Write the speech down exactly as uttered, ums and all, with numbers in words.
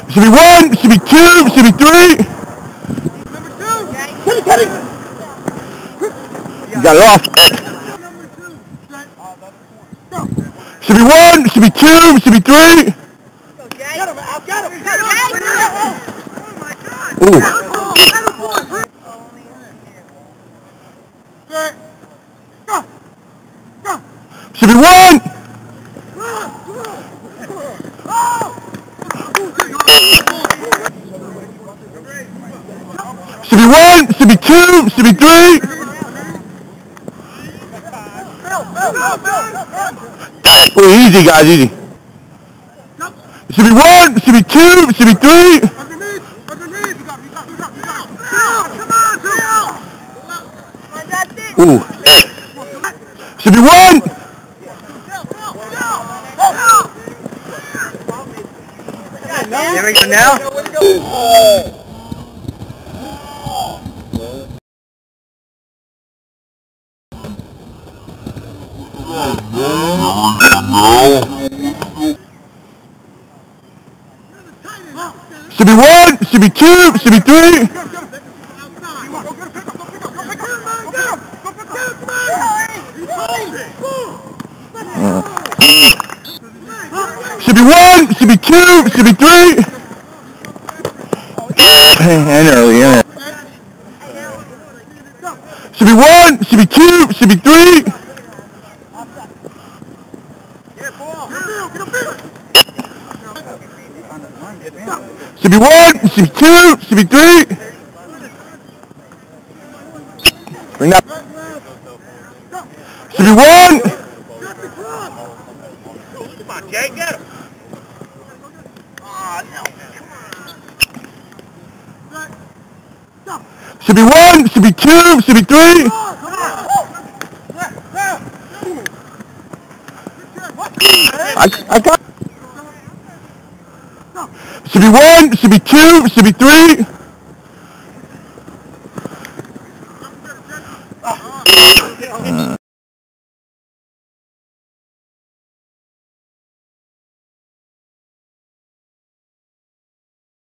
Should be one, should be two, should be three. You got it off. Should be one, should be two, should be three. Ooh. Should be one. Should be one, should be two, should be three. Ooh, easy guys, easy. Should be one, should be two, should be three. Ooh. Should be one. There we go now. Should be one, should be two, should be three. Uh. Should be one, should be two, should be three. And early, yeah. Should be one, should be two, should be three. Should be one, should be two, should be three. Bring that. Should be one. Come on, Jay, get him. Should be one, should be two, should be three. I, I got. Should be one, should be two, should be three.